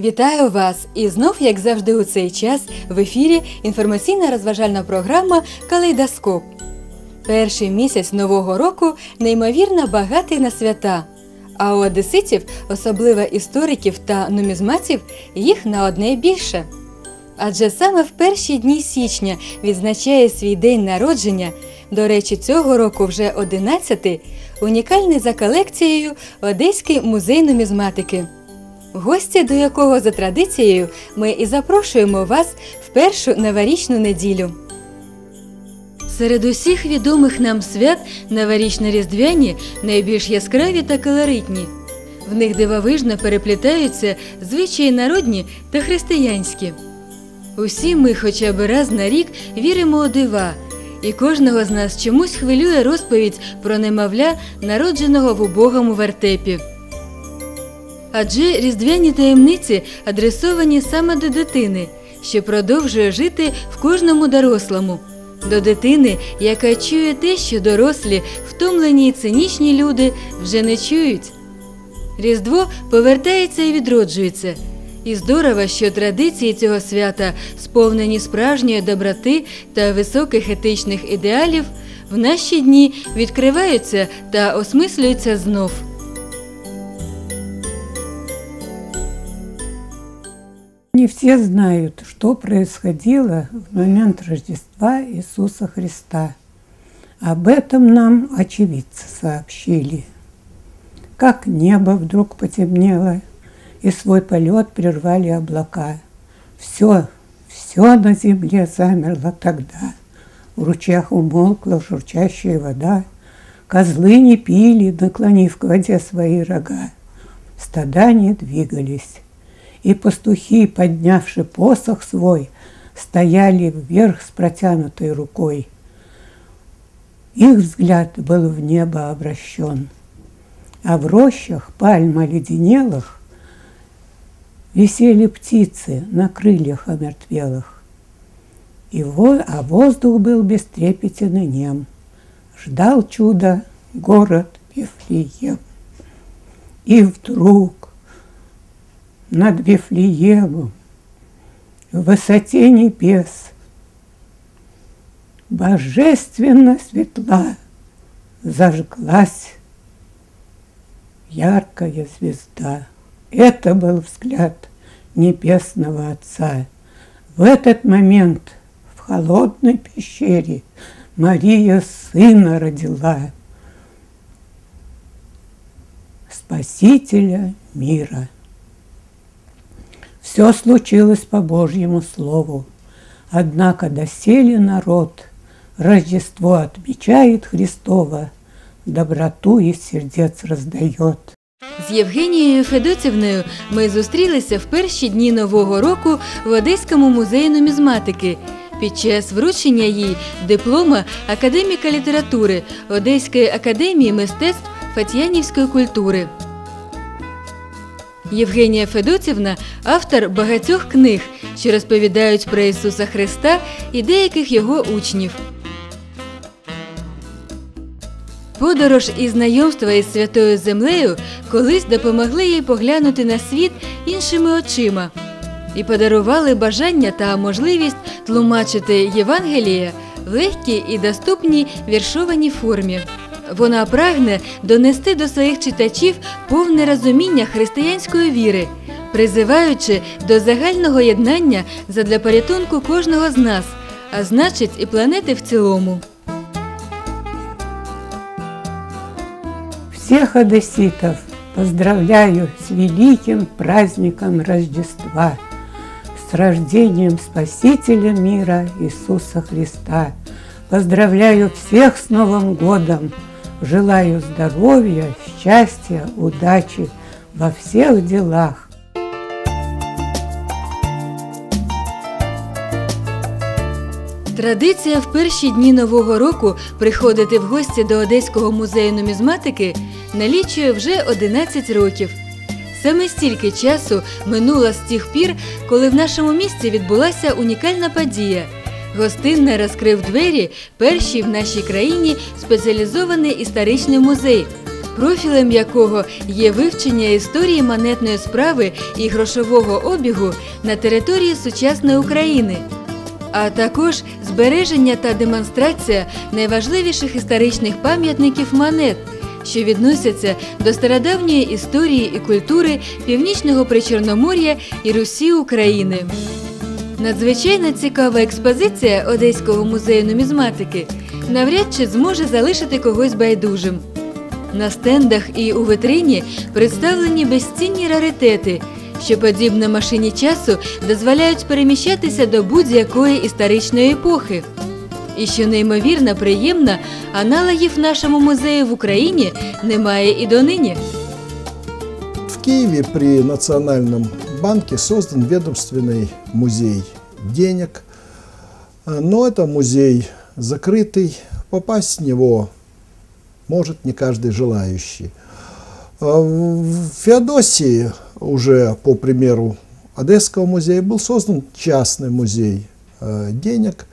Вітаю вас! І знов, як завжди у цей час, в ефірі інформаційно-розважальна програма «Калейдоскоп». Перший місяць Нового року неймовірно багатий на свята. А у одеситів, особливо істориків та нумізматів, їх на одне більше. Адже саме в перші дні січня відзначає свій день народження, до речі, цього року вже 11-й, унікальний за колекцією Одеський музей нумізматики, гості до якого за традицією ми і запрошуємо вас в першу новорічну неділю. Серед усіх відомих нам свят новорічно-різдвяні найбільш яскраві та колоритні. В них дивовижно переплітаються звичаї народні та християнські. Усі ми хоча б раз на рік віримо у дива, і кожного з нас чомусь хвилює розповідь про немовля, народженого в убогому вертепі. Адже різдвяні таємниці адресовані саме до дитини, що продовжує жити в кожному дорослому. До дитини, яка чує те, що дорослі, втомлені й цинічні люди вже не чують. Різдво повертається і відроджується. І здорово, що традиції цього свята, сповнені справжньої доброти та високих етичних ідеалів, в наші дні відкриваються та осмислюються знов. Не все знают, что происходило в момент Рождества Иисуса Христа. Об этом нам очевидцы сообщили. Как небо вдруг потемнело, и свой полет прервали облака. Все на земле замерло тогда. В ручьях умолкла журчащая вода. Козлы не пили, наклонив к воде свои рога. Стада не двигались. И пастухи, поднявши посох свой, стояли вверх с протянутой рукой. Их взгляд был в небо обращен. А в рощах пальм оледенелых висели птицы на крыльях омертвелых. А воздух был бестрепетен и нем. Ждал чудо город Вифлеем. И вдруг над Вифлеемом, в высоте небес, божественно светла зажглась яркая звезда. Это был взгляд Небесного Отца. В этот момент в холодной пещере Мария сына родила, Спасителя мира. Все случилось по Божьему слову. Однако доселе народ Рождество отмечает Христово, доброту из сердец роздает. З Євгенією Федотівною ми зустрілися в перші дні Нового року в Одеському музеї нумізматики під час вручення їй диплома академіка літератури Одеської академії мистецтв Фатьянівської культури. Євгенія Федотівна – автор багатьох книг, що розповідають про Ісуса Христа і деяких його учнів. Подорож і знайомство із Святою Землею колись допомогли їй поглянути на світ іншими очима і подарували бажання та можливість тлумачити Євангелія в легкій і доступній віршованій формі. Вона прагне донести до своїх читачів повне розуміння християнської віри, призиваючи до загального єднання задля порятунку кожного з нас, а значить і планети в цілому. Всех одесситов поздравляю с великим праздником Рождества, с рождением Спасителя мира Иисуса Христа. Поздравляю всех с Новым годом, желаю здоровья, счастья, удачи во всех делах. Традиція в перші дні Нового року приходити в гості до Одеського музею нумізматики налічує вже 11 років. Саме стільки часу минуло з тих пір, коли в нашому місті відбулася унікальна подія. Гостинно розкрив двері перший в нашій країні спеціалізований історичний музей, профілем якого є вивчення історії монетної справи і грошового обігу на території сучасної України, а також збереження та демонстрація найважливіших історичних пам'ятників монет, що відносяться до стародавньої історії і культури Північного Причорномор'я і Русі України. Надзвичайно цікава експозиція Одеського музею нумізматики навряд чи зможе залишити когось байдужим. На стендах і у витрині представлені безцінні раритети, що, подібно машині часу, дозволяють переміщатися до будь-якої історичної епохи. І що неймовірно приємно, аналогів нашому музею в Україні немає і донині. В Киеве при Национальном банке создан ведомственный музей денег, но это музей закрытый, попасть в него может не каждый желающий. В Феодосии, уже по примеру Одесского музея, был создан частный музей денег,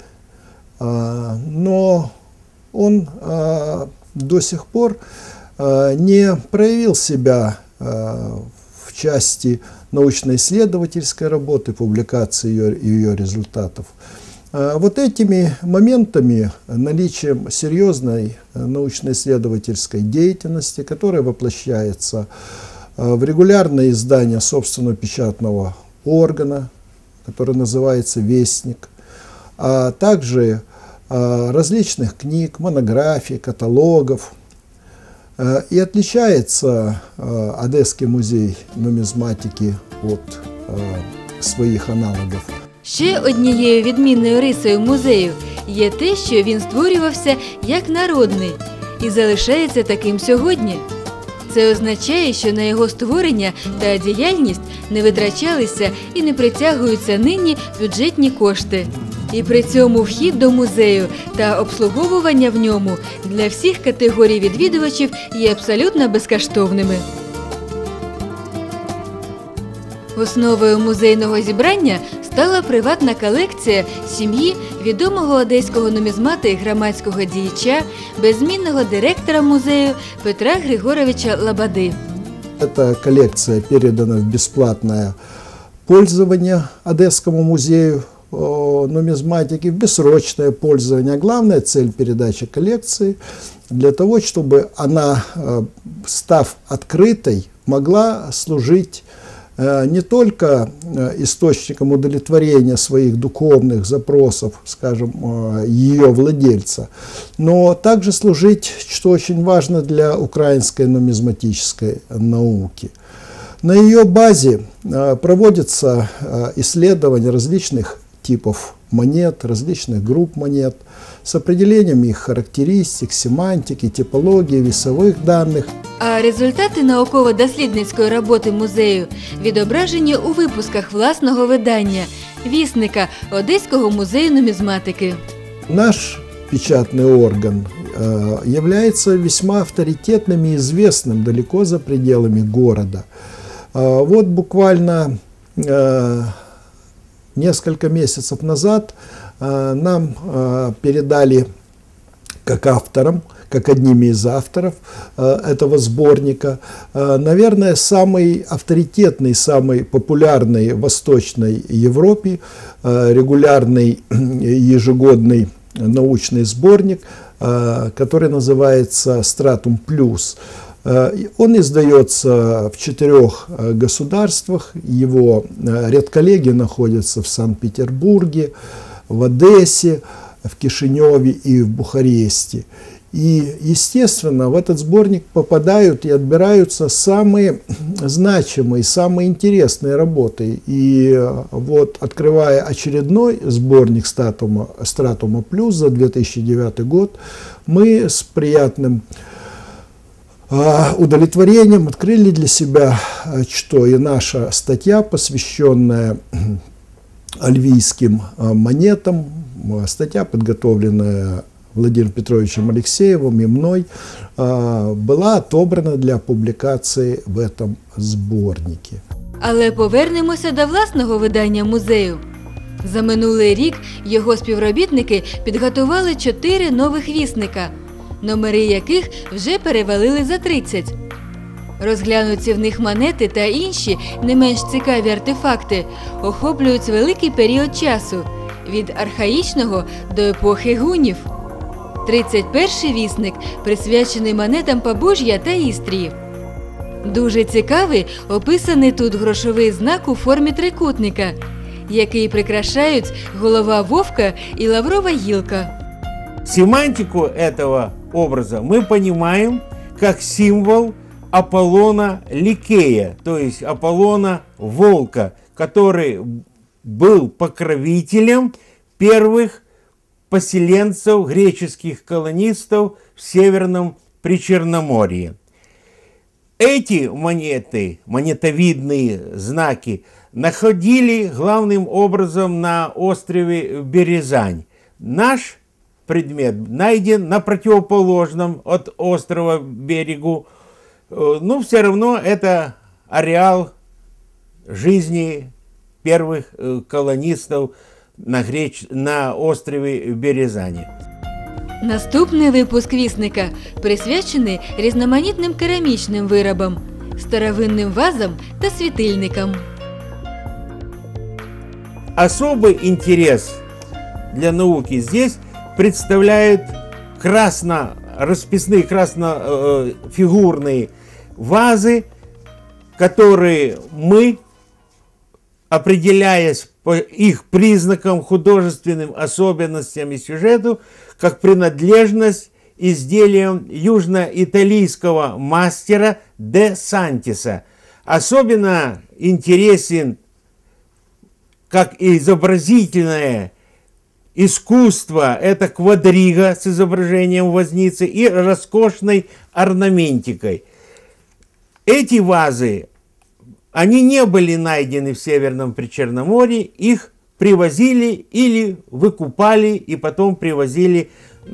но он до сих пор не проявил себя в части научно-исследовательской работы, публикации ее результатов. Вот этими моментами, наличием серьезной научно-исследовательской деятельности, которая воплощается в регулярное издание собственного печатного органа, который называется «Вестник», а также различных книг, монографий, каталогов. И отличается Одесский музей нумизматики от своїх аналогів. Ще однією відмінною рисою музею є те, що він створювався як народний і залишається таким сьогодні. Це означає, що на його створення та діяльність не витрачалися і не притягуються нині бюджетні кошти. І при цьому вхід до музею та обслуговування в ньому для всіх категорій відвідувачів є абсолютно безкоштовними. Основою музейного зібрання стала приватна колекція сім'ї відомого одеського нумізмата і громадського діяча, беззмінного директора музею Петра Григоровича Лободи. Эта коллекция передана в бесплатное пользование Одесскому музею нумизматики, в бессрочное пользование. Главная цель передачи коллекции для того, чтобы она, став открытой, могла служить не только источником удовлетворения своих духовных запросов, скажем, ее владельца, но также служить, что очень важно для украинской нумизматической науки. На ее базе проводятся исследования различных типов монет, различных групп монет, с определением их характеристик, семантики, типологии, весових даних. А результати науково-дослідницької роботи музею відображені у випусках власного видання «Вісника» Одеського музею нумізматики. Наш печатный орган является весьма авторитетным и известным далеко за пределами города. Вот буквально несколько месяцев назад нам передали как авторам, как одними из авторов этого сборника, наверное, самый авторитетный, самый популярный в Восточной Европе регулярный ежегодный научный сборник, который называется «Стратум Плюс». Он издается в 4 государствах, его редколлеги находятся в Санкт-Петербурге, в Одессе, в Кишиневе и в Бухаресте. И, естественно, в этот сборник попадают и отбираются самые значимые, самые интересные работы. И вот, открывая очередной сборник «Стратума Плюс» за 2009 год, мы с приятным удовлетворением открыли для себя, что и наша статья, посвященная альвийским монетам, статья, подготовленная Владимиром Петровичем Алексеевым и мной, была отобрана для публікації в этом зборнику. Але повернемося до власного видання музею. За минулий рік його співробітники підготували 4 нових вісника. номери яких вже перевалили за 30. Розглянуті в них монети та інші не менш цікаві артефакти охоплюють великий період часу – від архаїчного до епохи гунів. 31-й вісник присвячений монетам Побужжя та Істрії. Дуже цікавий описаний тут грошовий знак у формі трикутника, який прикрашають голова вовка і лаврова гілка. Семантику этого образа мы понимаем как символ Аполлона Ликея, то есть Аполлона Волка, который был покровителем первых поселенцев, греческих колонистов в Северном Причерноморье. Эти монеты, монетовидные знаки, находили главным образом на острове Березань. Наш предмет найден на противоположном от острова берегу, но все равно это ареал жизни первых колонистов на острові Березані. Наступний випуск вісника присвячений різноманітним керамічним виробам, старовинним вазам та світильникам. Особый интерес для науки здесь представляют расписные красно-фигурные вазы, которые мы, определяясь по их признакам, художественным особенностям и сюжету, как принадлежность изделиям южноиталийского мастера де Сантиса. Особенно интересен как изобразительное искусство, это квадрига с изображением возницы и роскошной орнаментикой. Эти вазы, они не были найдены в Северном Причерноморье, их привозили или выкупали и потом привозили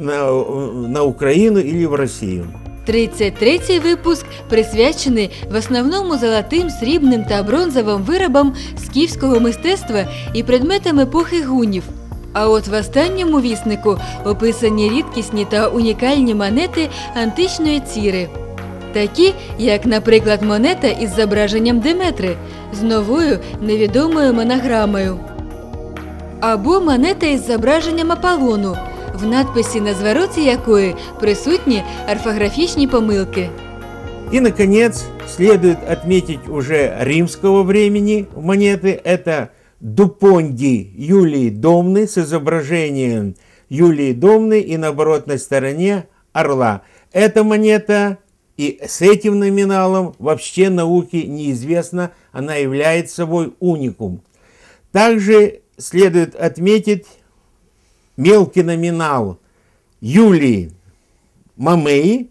на Украину или в Россию. 33-й випуск присвячений в основному золотим, срібним та бронзовим виробам скіфського мистецтва і предметам епохи гунів. А от в останньому віснику описані рідкісні та унікальні монети античної ціри. Такі, як, наприклад, монета із зображенням Деметри з новою невідомою монограмою. Або монета із зображенням Аполлону, в надписі на звороті якої присутні орфографічні помилки. И, наконец, следует отметить уже римского времени монеты. Это Дупонди Юлии Домны с изображением Юлии Домны и на оборотной стороне орла. Эта монета и с этим номиналом вообще науке неизвестна, она является собой уникум. Также следует отметить мелкий номинал Юлии Мамеи,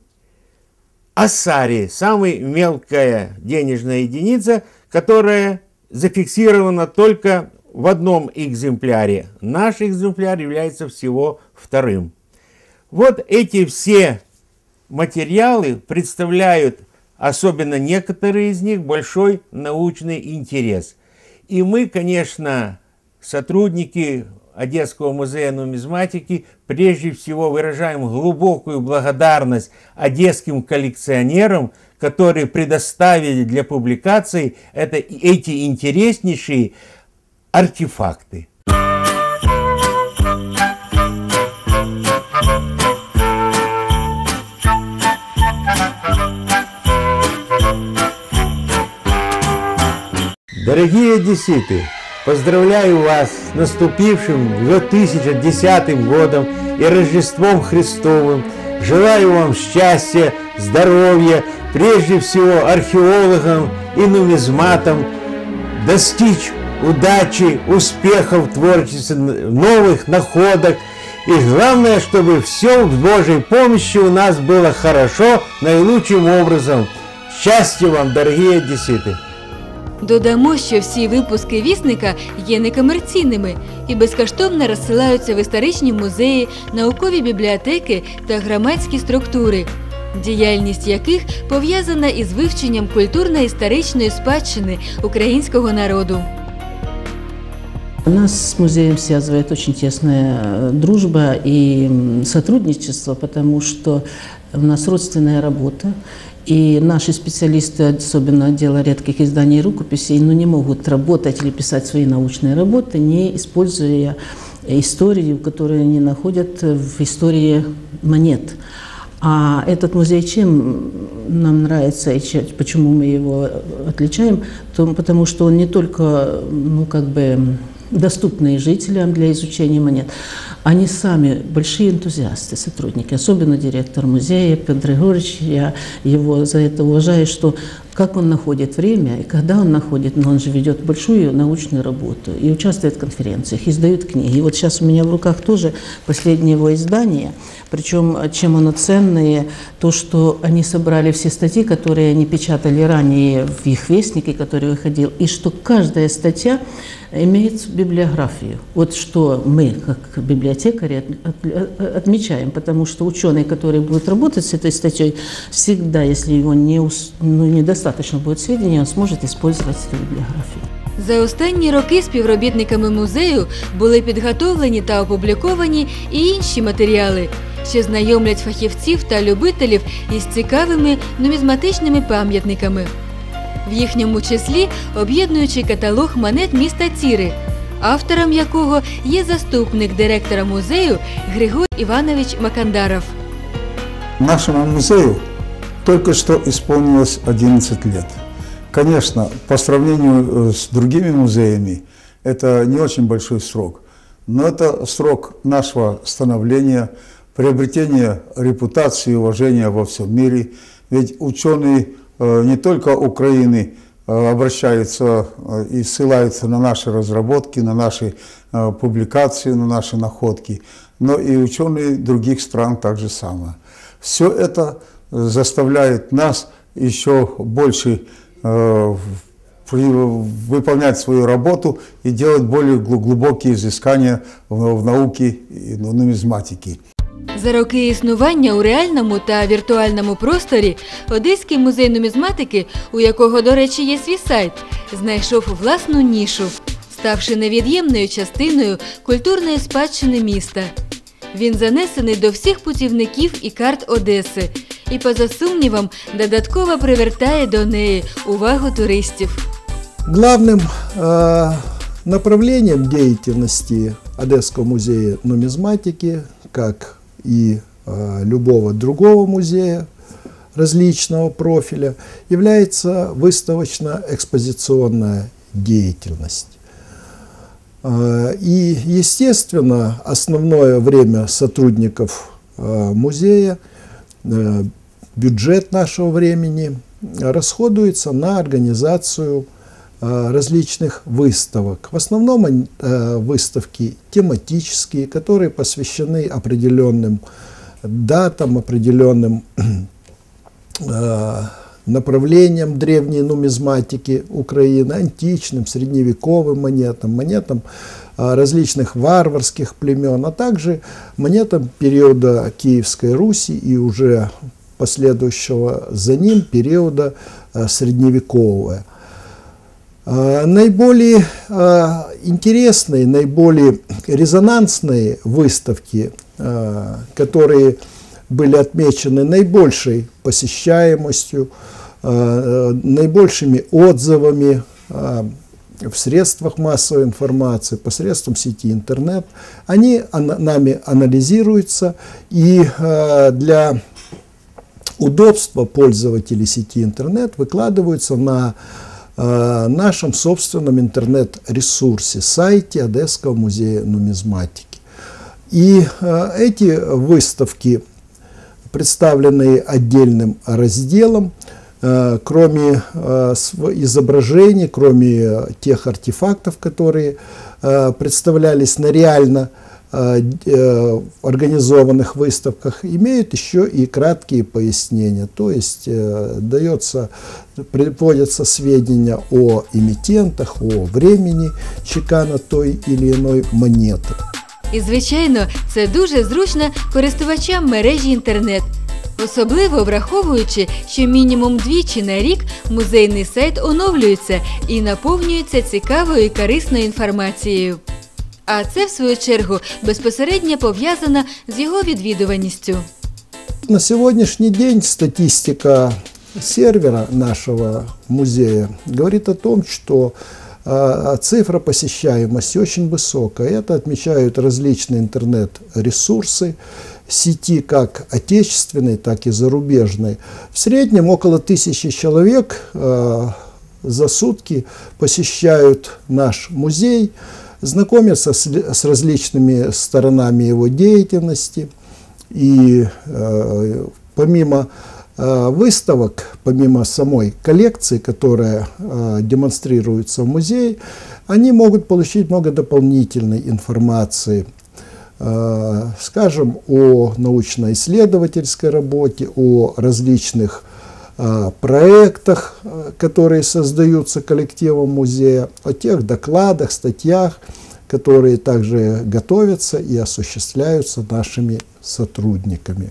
Ассари, самая мелкая денежная единица, которая зафиксирована только в одном экземпляре. Наш экземпляр является всего вторым. Вот эти все материалы представляют, особенно некоторые из них, большой научный интерес. И мы, конечно, сотрудники Одесского музея нумизматики, прежде всего выражаем глубокую благодарность одесским коллекционерам, которые предоставили для публикации эти интереснейшие артефакты. Дорогие одесситы, поздравляю вас с наступившим 2010 годом и Рождеством Христовым. Желаю вам счастья, здоровья, прежде всего археологам и нумизматам, достичь удачи, успехов в творчестве, новых находок. И главное, чтобы все с Божьей помощью у нас было хорошо, наилучшим образом. Счастья вам, дорогие одесситы! Додамо, що всі випуски вісника є некомерційними і безкоштовно розсилаються в історичні музеї, наукові бібліотеки та громадські структури, діяльність яких пов'язана із вивченням культурно-історичної спадщини українського народу. Нас с музеем связывает очень тесная дружба и сотрудничество, потому что у нас родственная работа, и наши специалисты, особенно отдела редких изданий и рукописей, не могут работать или писать свои научные работы, не используя историю, которую они находят в истории монет. А этот музей чем нам нравится и почему мы его отличаем? Потому что он не только доступные жителям для изучения монет. Они сами большие энтузиасты, сотрудники, особенно директор музея Петр Григорьевич. Я его за это уважаю, что как он находит время, и когда он находит, но он же ведет большую научную работу и участвует в конференциях, издает книги. И вот сейчас у меня в руках тоже последнее его издание. Причем, чем оно ценное, то, что они собрали все статьи, которые они печатали ранее в их вестнике, который выходил, и что каждая статья имеет библиографию. Вот что мы, как библиотекари, отмечаем, потому что ученый, который будет работать с этой статьей, всегда, если его недостаточно будет сведений, он сможет использовать эту библиографию. За останні роки співробітниками музею були підготовлені та опубліковані і інші матеріали, що знайомлять фахівців та любителів із цікавими нумізматичними пам'ятниками. В їхньому числі об'єднуючий каталог монет міста Тіри, автором якого є заступник директора музею Григорій Иванович Макандаров. Нашему музею только что исполнилось 11 лет. Конечно, по сравнению с другими музеями, это не очень большой срок, но это срок нашего становления, приобретения репутации и уважения во всем мире. Ведь ученые не только Украины обращаются и ссылаются на наши разработки, на наши публикации, на наши находки, но и ученые других стран так же самое. Все это заставляет нас еще больше выполнять свою работу и делать более глубокие изыскания в науке и в нумізматиці. За роки існування у реальному та віртуальному просторі Одеський музей нумізматики, у якого, до речі, є свій сайт, знайшов власну нішу, ставши невід'ємною частиною культурної спадщини міста. Він занесений до всіх путівників і карт Одеси і, поза сумнівом, додатково привертає до неї увагу туристів. Главным направлением деятельности Одесского музея нумизматики, как и любого другого музея различного профиля, является выставочно-экспозиционная деятельность. И, естественно, основное время сотрудников музея, бюджет нашего времени расходуется на организацию различных выставок. В основном выставки тематические, которые посвящены определенным датам, определенным направлениям древней нумизматики Украины, античным, средневековым монетам, монетам различных варварских племен, а также монетам периода Киевской Руси и уже последующего за ним периода средневекового. Наиболее интересные, наиболее резонансные выставки, которые были отмечены наибольшей посещаемостью, наибольшими отзывами в средствах массовой информации, посредством сети интернет, они нами анализируются, и для удобства пользователей сети интернет выкладываются на нашем собственном интернет-ресурсе, сайте Одесского музея нумизматики. И эти выставки, представленные отдельным разделом, кроме изображений, кроме тех артефактов, которые представлялись на реально организованных выставках, имеют еще и краткие пояснения, то есть приводятся сведения о эмитентах, о времени чекана той или иной монети. І, звичайно, це дуже зручно користувачам мережі інтернет. Особливо враховуючи, що мінімум двічі на рік музейний сайт оновлюється і наповнюється цікавою і корисною інформацією. А це, в свою чергу, безпосередньо пов'язано з його відвідуваністю. На сегодняшний день статистика сервера нашего музея говорит о том, что цифра посещаемости очень высокая. Это отмечают различные интернет-ресурсы, сети как отечественной, так и зарубежной. В среднем около 1000 человек за сутки посещают наш музей, знакомятся с различными сторонами его деятельности. И помимо выставок, помимо самой коллекции, которая демонстрируется в музее, они могут получить много дополнительной информации, скажем, о научно-исследовательской работе, о различных проектах, которые создаются коллективом музея, о тех докладах, статьях, которые также готовятся и осуществляются нашими сотрудниками.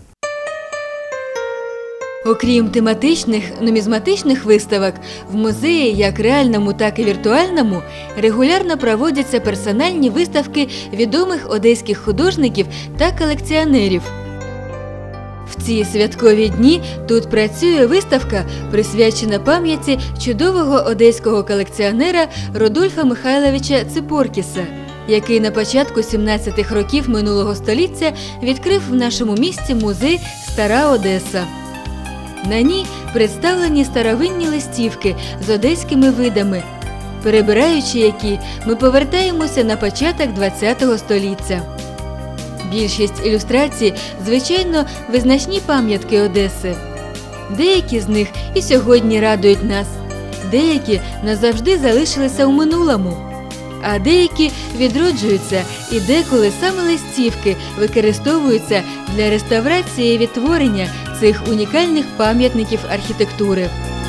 Окрім тематичних, нумізматичних виставок, в музеї, як реальному, так і віртуальному, регулярно проводяться персональні виставки відомих одеських художників та колекціонерів. В ці святкові дні тут працює виставка, присвячена пам'яті чудового одеського колекціонера Рудольфа Михайловича Ципоркіса, який на початку 17-х років минулого століття відкрив в нашому місті музей «Стара Одеса». На ній представлені старовинні листівки з одеськими видами, перебираючи які, ми повертаємося на початок ХХ століття. Більшість ілюстрацій, звичайно, визначні пам'ятки Одеси. Деякі з них і сьогодні радують нас, деякі назавжди залишилися у минулому, а деякі відроджуються і деколи саме листівки використовуються для реставрації і відтворення цих унікальних пам'ятників архітектури.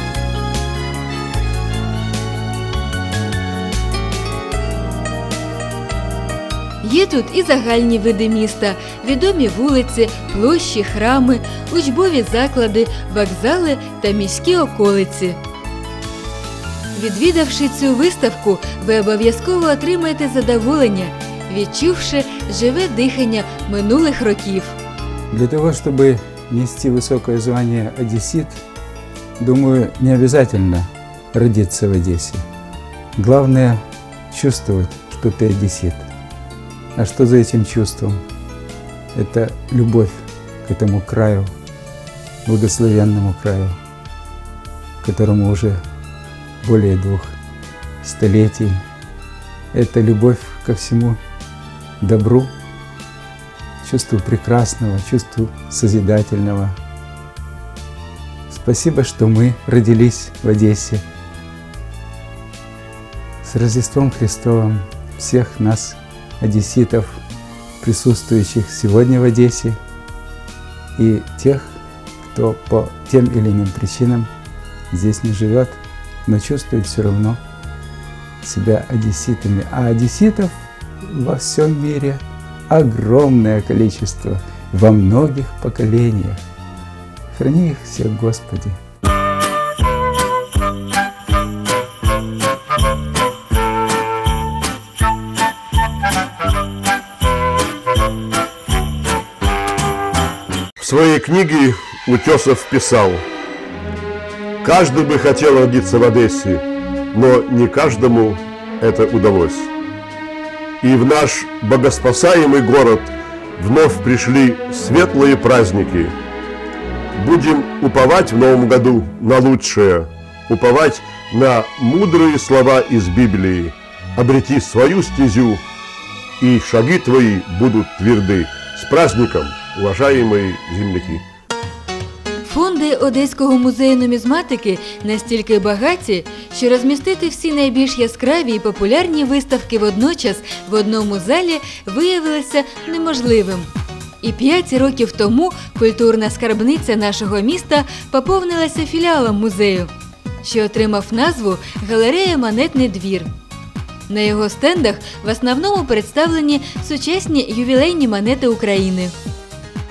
Є тут і загальні види міста, відомі вулиці, площі, храми, учбові заклади, вокзали та міські околиці. Відвідавши цю виставку, ви обов'язково отримаєте задоволення, відчувши живе дихання минулих років. Для того, чтобы нести высокое звание одессит, думаю, не обязательно родиться в Одессе. Главное чувствовать, что ты одессит. А что за этим чувством? Это любовь к этому краю, благословенному краю, которому уже более 2 столетий. Это любовь ко всему добру, чувству прекрасного, чувству созидательного. Спасибо, что мы родились в Одессе. С Рождеством Христовым всех нас, одесситов, присутствующих сегодня в Одессе, и тех, кто по тем или иным причинам здесь не живет, но чувствует все равно себя одесситами. А одесситов во всем мире огромное количество, во многих поколениях. Храни их всех, Господи. В своей книге Утесов писал: «Каждый бы хотел родиться в Одессе, но не каждому это удалось. И в наш богоспасаемый город вновь пришли светлые праздники. Будем уповать в новом году на лучшее, уповать на мудрые слова из Библии. Обрети свою стезю, и шаги твои будут тверды. С праздником, уважаемые земляки!» Фонди Одеського музею нумізматики настільки багаті, що розмістити всі найбільш яскраві і популярні виставки водночас в одному залі виявилося неможливим. І 5 років тому культурна скарбниця нашого міста поповнилася філіалом музею, що отримав назву «Галерея Монетний двір». На його стендах в основному представлені сучасні ювілейні монети України.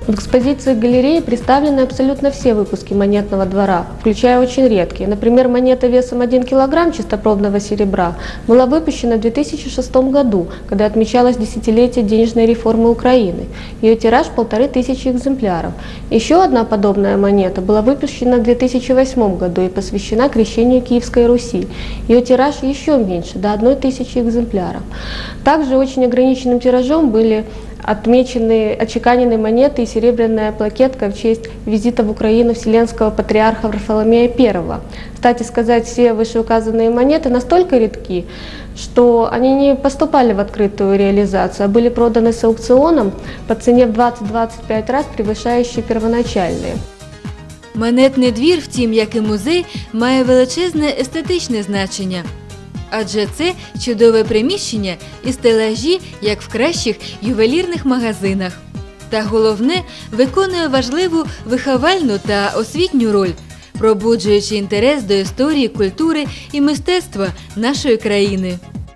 В экспозиции галереи представлены абсолютно все выпуски монетного двора, включая очень редкие. Например, монета весом 1 килограмм чистопробного серебра была выпущена в 2006 году, когда отмечалось десятилетие денежной реформы Украины. Ее тираж 1500 экземпляров. Еще одна подобная монета была выпущена в 2008 году и посвящена крещению Киевской Руси. Ее тираж еще меньше, до 1000 экземпляров. Также очень ограниченным тиражом были отмечены отчеканенные монеты и серебряная плакетка в честь визита в Украину Вселенского патриарха Варфоломея I. Кстати сказать, все вышеуказанные монеты настолько редки, что они не поступали в открытую реализацию, а были проданы с аукционом по цене в 20-25 раз превышающей первоначальные. Монетний двір, втім, як і музей, має величезне естетичне значення. Адже це чудове приміщення і стелажі, як в кращих ювелірних магазинах. Та головне, виконує важливу виховальну та освітню роль, пробуджуючи інтерес до історії, культури і мистецтва нашої країни.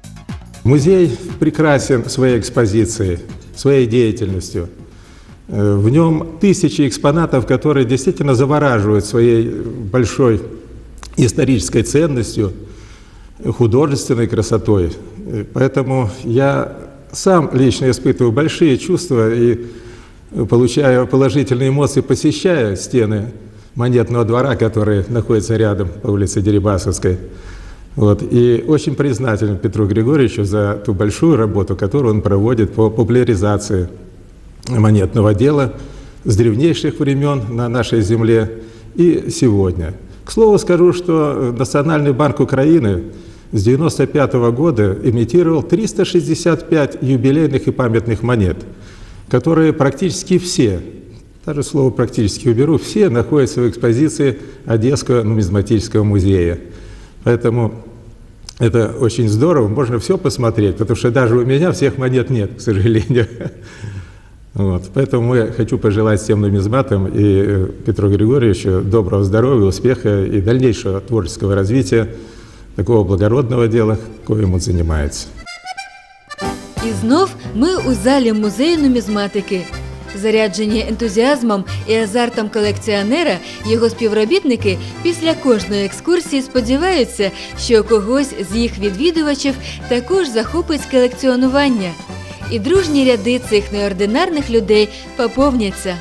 Музей прекрасен своей экспозицией, своей деятельностью. В нем тысячи экспонатов, которые действительно завораживают своей большой исторической ценностью, художественной красотой. Поэтому я сам лично испытываю большие чувства и получаю положительные эмоции, посещая стены монетного двора, который находится рядом по улице Дерибасовской. Вот. И очень признателен Петру Григорьевичу за ту большую работу, которую он проводит по популяризации монетного дела с древнейших времен на нашей земле и сегодня. К слову скажу, что Национальный банк Украины с 1995 года имитировал 365 юбилейных и памятных монет, которые практически все, даже слово «практически» уберу, все находятся в экспозиции Одесского нумизматического музея. Поэтому это очень здорово, можно все посмотреть, потому что даже у меня всех монет нет, к сожалению. Вот. Поэтому я хочу пожелать всем нумизматам и Петру Григорьевичу доброго здоровья, успеха и дальнейшего творческого развития такого благородного дела, коим он занимается. І знов ми у залі музею нумізматики. Заряджені ентузіазмом і азартом колекціонера, його співробітники після кожної екскурсії сподіваються, що когось з їх відвідувачів також захопить колекціонування. І дружні ряди цих неординарних людей поповняться.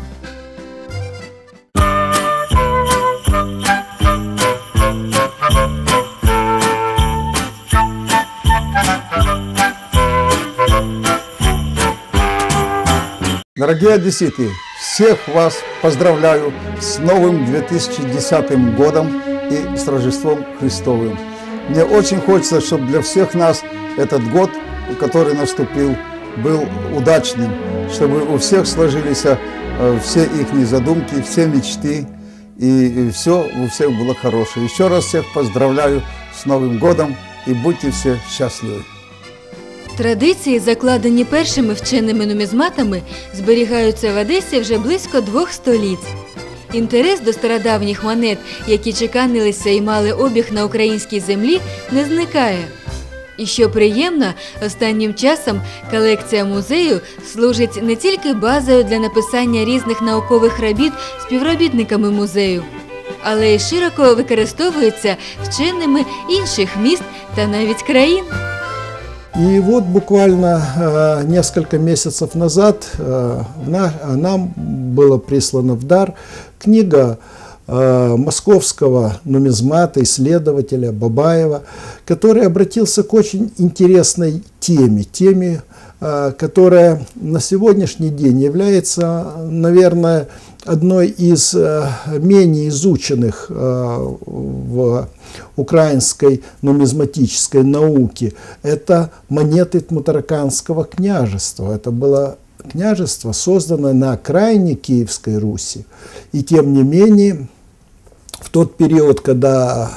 Дорогие одесситы, всех вас поздравляю с новым 2010 годом и с Рождеством Христовым. Мне очень хочется, чтобы для всех нас этот год, который наступил, был удачным, чтобы у всех сложились все их задумки, все мечты, и все у всех было хорошее. Еще раз всех поздравляю с Новым годом и будьте все счастливы. Традиції, закладені першими вченими нумізматами, зберігаються в Одесі вже близько 2 століть. Інтерес до стародавніх монет, які чеканилися і мали обіг на українській землі, не зникає. І що приємно, останнім часом колекція музею служить не тільки базою для написання різних наукових робіт співробітниками музею, але й широко використовується вченими інших міст та навіть країн. И вот буквально несколько месяцев назад нам была прислана в дар книга московского нумизмата, исследователя Бабаева, который обратился к очень интересной теме, которая на сегодняшний день является, наверное, одной из менее изученных в украинской нумизматической науке. Это монеты Тмутараканского княжества. Это было княжество, созданное на окраине Киевской Руси. И тем не менее, в тот период, когда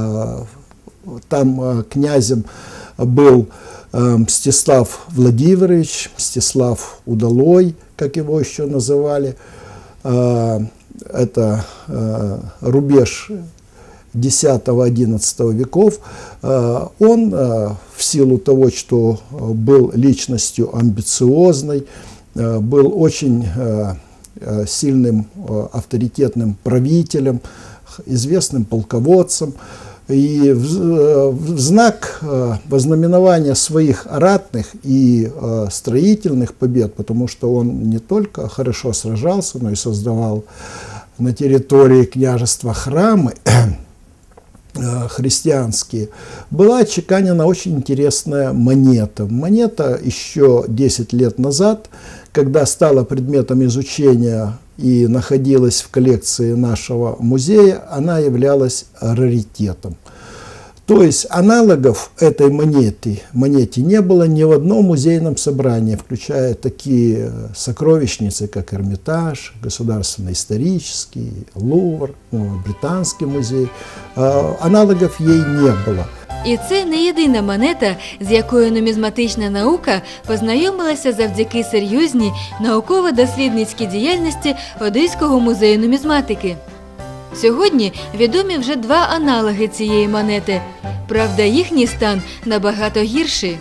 там князем был Мстислав Владимирович, Мстислав Удалой, как его еще называли, это рубеж X-XI веков, он в силу того, что был личностью амбициозной, был очень сильным авторитетным правителем, известным полководцем. И в знак вознаменования своих ратных и строительных побед, потому что он не только хорошо сражался, но и создавал на территории княжества храмы христианские, была отчеканена очень интересная монета. Монета еще 10 лет назад, когда стала предметом изучения и находилась в коллекции нашего музея, она являлась раритетом. То есть аналогов этой монете не было ни в одном музейном собрании, включая такие сокровищницы, как Эрмитаж, Государственный исторический, Лувр, Британский музей. Аналогов ей не было. І це не єдина монета, з якою нумізматична наука познайомилася завдяки серйозній науково-дослідницькій діяльності Одеського музею нумізматики. Сьогодні відомі вже 2 аналоги цієї монети. Правда, їхній стан набагато гірший.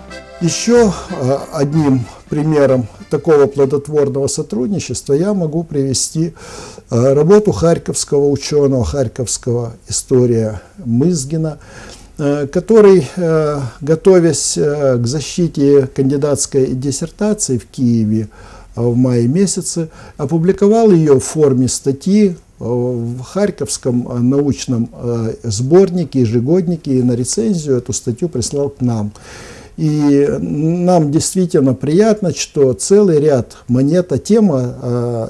Еще одним примером такого плодотворного сотрудничества я могу привести работу харьковского ученого, харьковского история Мызгина, который, готовясь к защите кандидатской диссертации в Киеве в мае месяце, опубликовал ее в форме статьи в Харьковском научном сборнике, ежегоднике, и на рецензию эту статью прислал к нам. И нам действительно приятно, что целый ряд монет, тема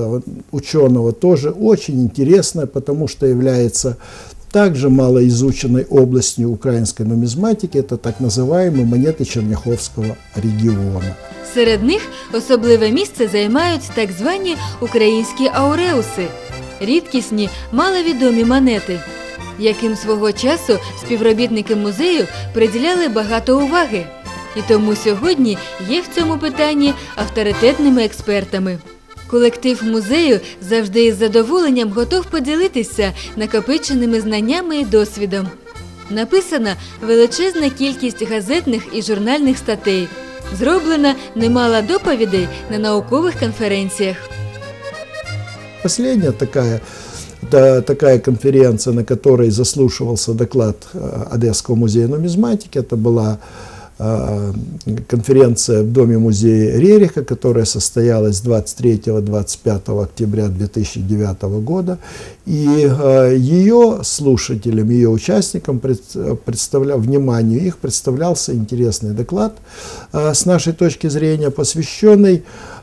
ученого тоже очень интересная, потому что является также малоизученной областью украинской нумизматики, это так называемые монеты Черняховского региона. Серед них особливе місце займають так звані українські ауреуси – рідкісні, маловідомі монети, яким свого часу співробітники музею приділяли багато уваги. І тому сьогодні є в цьому питанні авторитетними експертами. Колектив музею завжди із задоволенням готов поділитися накопиченими знаннями і досвідом. Написана величезна кількість газетних і журнальних статей. Зроблена немало доповідей на наукових конференціях. Последняя такая конференция, на которой заслушивался доклад Одесского музея нумизматики, это была конференция в Доме-музея Рериха, которая состоялась 23-25 октября 2009 года. И ее слушателям, ее участникам, вниманию их представлялся интересный доклад, с нашей точки зрения, посвященный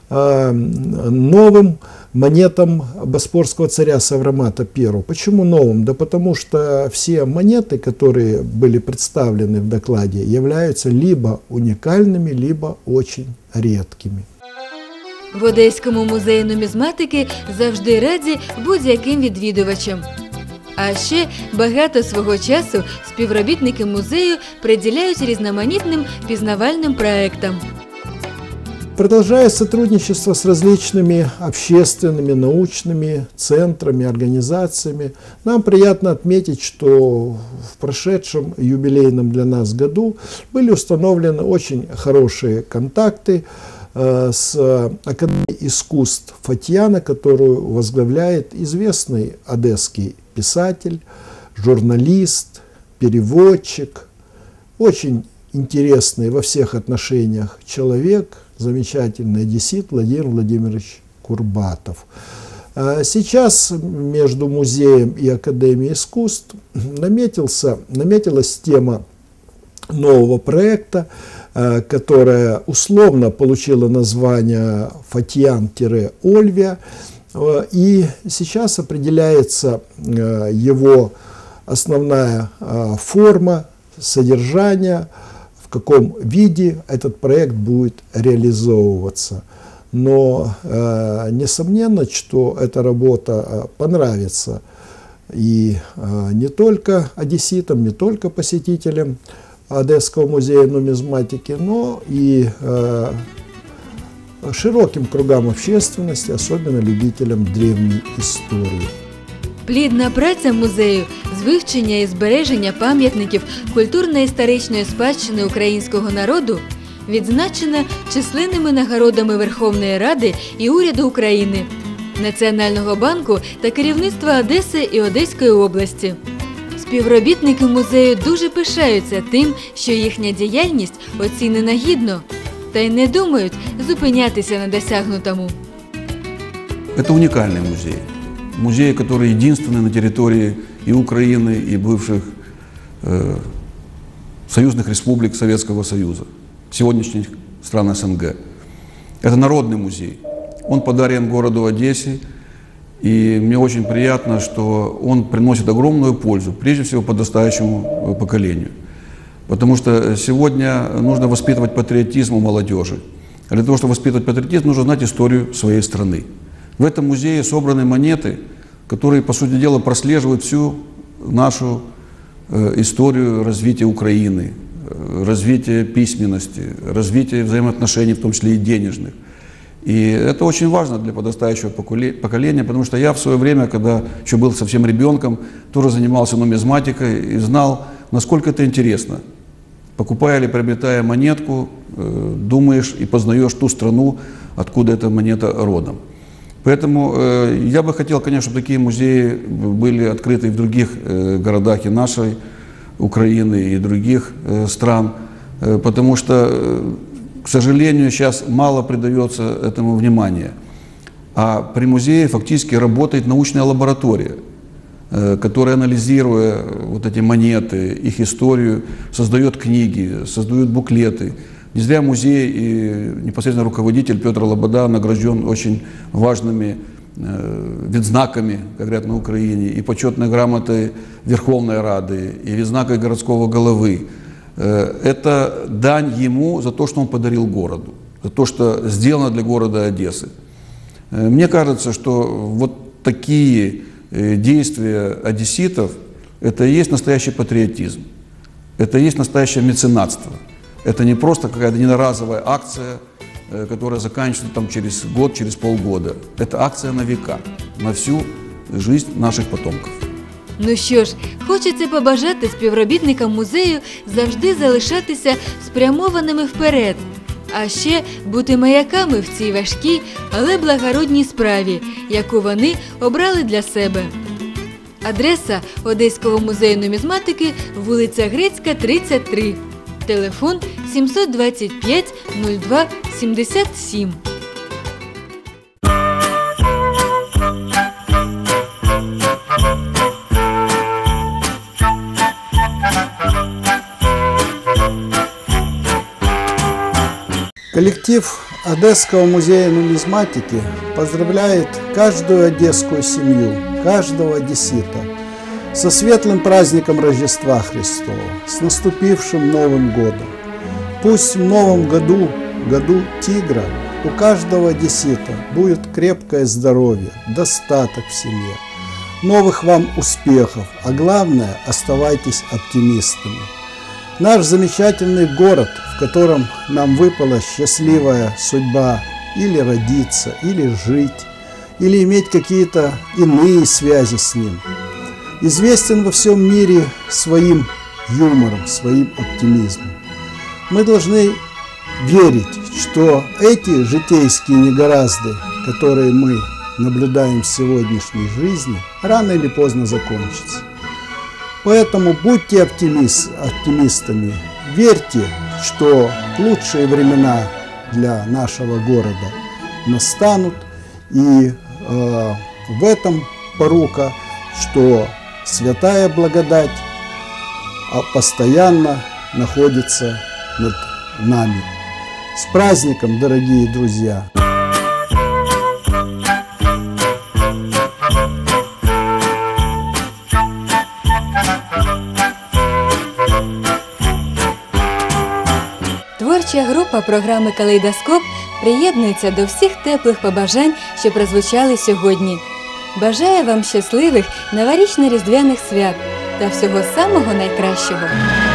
новым монетам Боспорского царя Савромата I. Почему новым? Да потому что все монеты, которые были представлены в докладе, являются либо уникальными, либо очень редкими. В Одеському музеї нумізматики завжди раді будь-яким відвідувачам. А ще багато свого часу співробітники музею приділяють різноманітним пізнавальним проектам. Продолжая сотрудничество с различными общественными, научными центрами, организациями, нам приятно отметить, что в прошедшем юбилейном для нас году были установлены очень хорошие контакты с Академией искусств Фатьяна, которую возглавляет известный одесский писатель, журналист, переводчик, очень интересный во всех отношениях человек, замечательный одессит Владимир Владимирович Курбатов. Сейчас между музеем и Академией искусств наметилась тема нового проекта, которая условно получила название «Фатьян-Ольвия», и сейчас определяется его основная форма, содержание, в каком виде этот проект будет реализовываться. Но несомненно, что эта работа понравится и не только одесситам, не только посетителям Одесского музея нумизматики, но и широким кругам общественности, особенно любителям древней истории. Плідна праця музею з вивчення і збереження пам'ятників культурно-історичної спадщини українського народу відзначена численними нагородами Верховної Ради і уряду України, Національного банку та керівництва Одеси і Одеської області. Співробітники музею дуже пишаються тим, що їхня діяльність оцінена гідно, та й не думають зупинятися на досягнутому. Это уникальный музей. Музей, который единственный на территории и Украины, и бывших союзных республик Советского Союза, сегодняшних стран СНГ. Это народный музей. Он подарен городу Одессе, и мне очень приятно, что он приносит огромную пользу, прежде всего подрастающему поколению. Потому что сегодня нужно воспитывать патриотизм у молодежи. А для того, чтобы воспитывать патриотизм, нужно знать историю своей страны. В этом музее собраны монеты, которые, по сути дела, прослеживают всю нашу историю развития Украины, развития письменности, развития взаимоотношений, в том числе и денежных. И это очень важно для подрастающего поколения, потому что я в свое время, когда еще был совсем ребенком, тоже занимался нумизматикой и знал, насколько это интересно. Покупая или приобретая монетку, думаешь и познаешь ту страну, откуда эта монета родом. Поэтому я бы хотел, конечно, чтобы такие музеи были открыты и в других городах и нашей Украины, и других стран, потому что, к сожалению, сейчас мало придается этому внимания. А при музее фактически работает научная лаборатория, которая, анализируя вот эти монеты, их историю, создает книги, создает буклеты. Не зря музей и непосредственно руководитель Петр Лобода награжден очень важными відзнаками, как говорят на Украине, и почетной грамотой Верховной Рады, и відзнакой городского головы. Это дань ему за то, что он подарил городу, за то, что сделано для города Одессы. Мне кажется, что вот такие действия одесситов – это и есть настоящий патриотизм, это и есть настоящее меценатство. Это не просто какая-то единоразовая акция, которая заканчивается там через год, через полгода. Это акция на века, на всю жизнь наших потомків. Ну що ж, хочеться побажати співробітникам музею завжди залишатися спрямованими вперед, а ще бути маяками в цій важкій, але благородній справі, яку вони обрали для себе. Адреса Одеського музею нумізматики, вулиця Грецька, 33. Телефон 725 02 77. Коллектив Одесского музея нумизматики поздравляет каждую одесскую семью, каждого одессита со светлым праздником Рождества Христова, с наступившим Новым годом. Пусть в новом году, году тигра, у каждого одессита будет крепкое здоровье, достаток в семье, новых вам успехов, а главное, оставайтесь оптимистами. Наш замечательный город, в котором нам выпала счастливая судьба или родиться, или жить, или иметь какие-то иные связи с ним, известен во всем мире своим юмором, своим оптимизмом. Мы должны верить, что эти житейские негоразды, которые мы наблюдаем в сегодняшней жизни, рано или поздно закончатся. Поэтому будьте оптимистами, верьте, что лучшие времена для нашего города настанут, и в этом порука, что святая благодать постоянно находится над нами. С праздником, дорогие друзья! Творча група програми «Калейдоскоп» приєднується до всіх теплих побажань, що прозвучали сьогодні. Бажаю вам щасливих новорічно-різдвяних свят та всього самого найкращого!